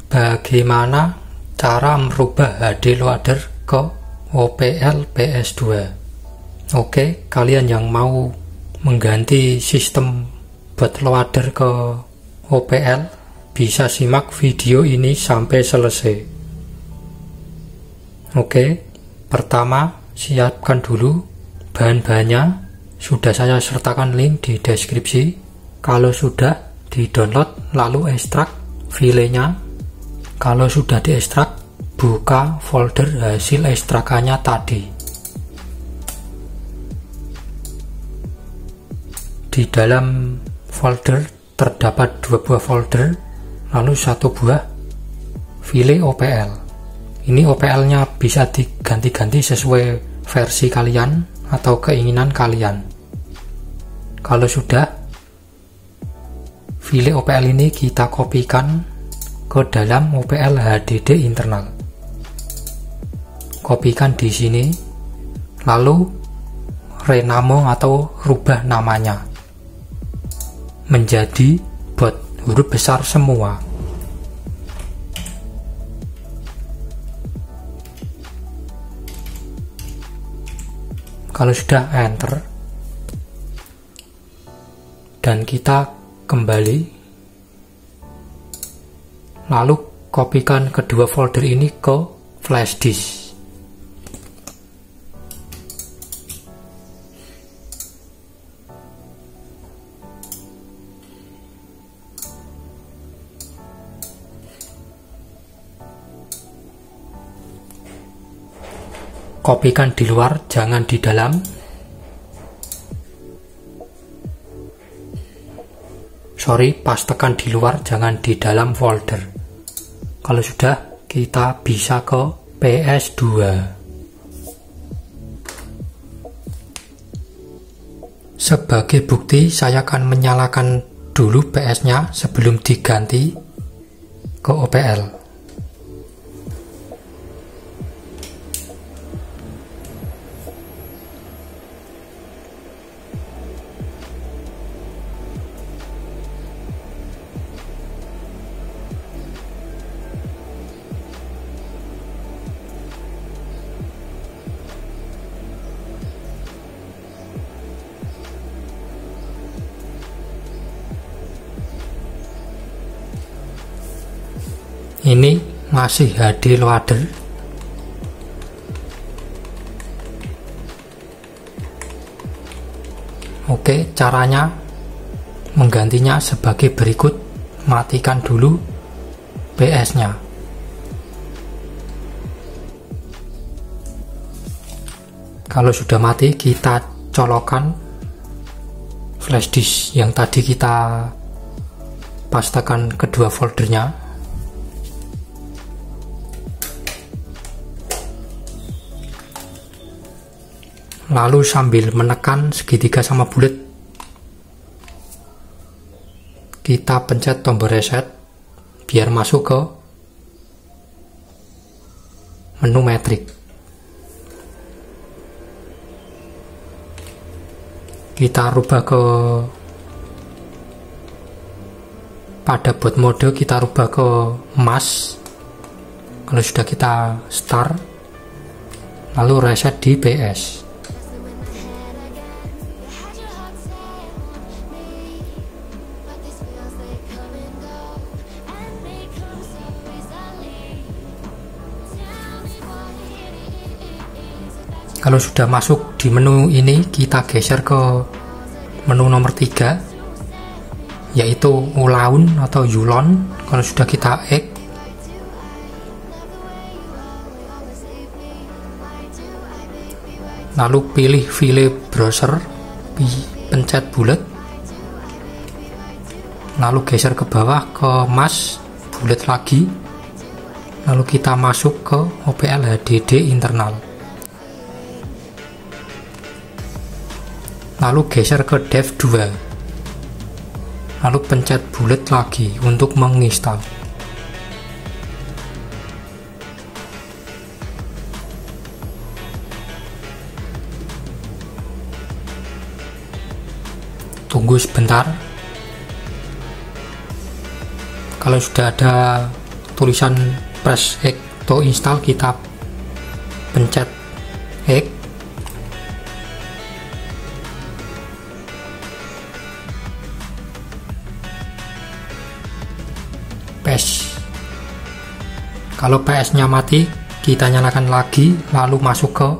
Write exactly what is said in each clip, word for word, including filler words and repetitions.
Bagaimana cara merubah H D loader ke O P L P S dua? Oke, kalian yang mau mengganti sistem buat loader ke O P L bisa simak video ini sampai selesai. Oke, pertama siapkan dulu bahan-bahannya. Sudah saya sertakan link di deskripsi. Kalau sudah, di-download lalu ekstrak filenya. Kalau sudah diekstrak, buka folder hasil ekstrakannya tadi. Di dalam folder terdapat dua buah folder, lalu satu buah file O P L. Ini O P L-nya bisa diganti-ganti sesuai versi kalian atau keinginan kalian. Kalau sudah, file O P L ini kita kopikan ke dalam O P L H D D internal. Kopikan di sini, lalu rename atau rubah namanya menjadi bot huruf besar semua. Kalau sudah, enter, dan kita kembali. Lalu kopikan kedua folder ini ke flash disk. Kopikan di luar, jangan di dalam. Sorry, pastekan di luar, jangan di dalam folder. Kalau sudah, kita bisa ke P S dua. Sebagai bukti, saya akan menyalakan dulu P S-nya sebelum diganti ke O P L. Ini masih H D loader. Oke, caranya menggantinya sebagai berikut. Matikan dulu P S-nya. Kalau sudah mati, kita colokkan flash disk yang tadi kita pastekan kedua foldernya. Lalu sambil menekan segitiga sama bulat, kita pencet tombol reset biar masuk ke menu metrik. Kita rubah ke pada boot mode, kita rubah ke emas. Kalau sudah, kita start, lalu reset di P S. Kalau sudah masuk di menu ini, kita geser ke menu nomor tiga, yaitu Ulaun atau Ulon. Kalau sudah, kita X. Lalu pilih file browser, pencet bulat, lalu geser ke bawah ke emas, bulat lagi, lalu kita masuk ke O P L H D D internal. Lalu geser ke dev dua, lalu pencet bulat lagi untuk menginstal. Tunggu sebentar. Kalau sudah ada tulisan press X to install, kita pencet X. P S. Kalau P S-nya mati, kita nyalakan lagi, lalu masuk ke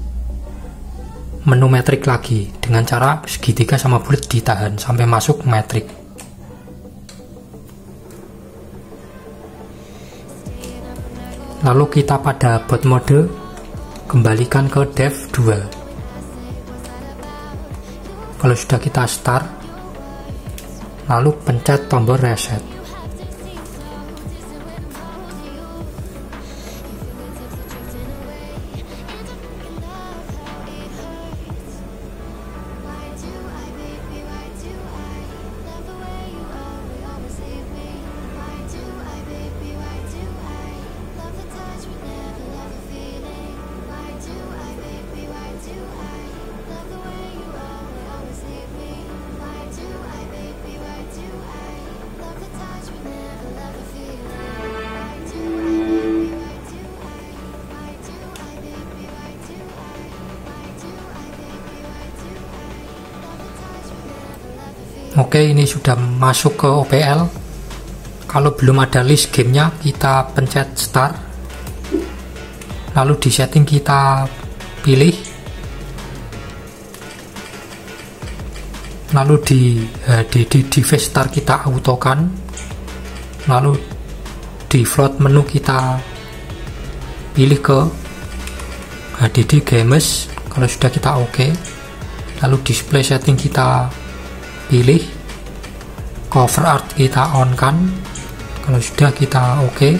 menu metrik lagi dengan cara segitiga sama bulat ditahan sampai masuk metrik. Lalu kita pada boot mode, kembalikan ke dev dua. Kalau sudah kita start, lalu pencet tombol reset. Oke, ini sudah masuk ke O P L. Kalau belum ada list gamenya, kita pencet start, lalu di setting kita pilih, lalu di eh, di, di device start kita autokan, lalu di float menu kita pilih ke H D D Games. Kalau sudah kita oke, lalu display setting kita pilih, cover art kita on kan. Kalau sudah kita oke okay.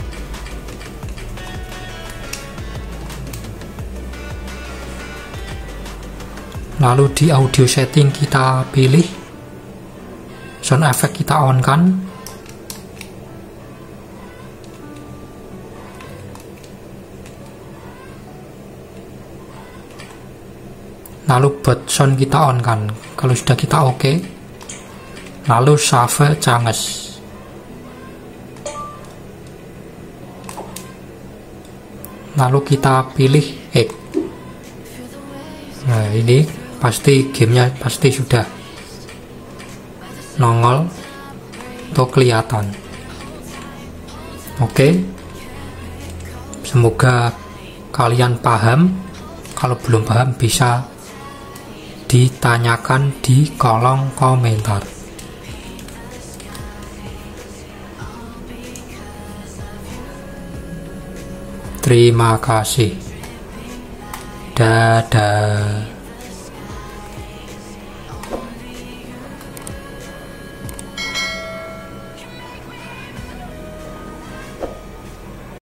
Lalu di audio setting kita pilih, sound effect kita on kan. Lalu buat sound kita on kan. Kalau sudah kita oke okay, lalu save changes. Lalu kita pilih X. Nah, ini pasti gamenya pasti sudah nongol atau kelihatan. Oke, semoga kalian paham. Kalau belum paham bisa ditanyakan di kolom komentar. Terima kasih. Dadah.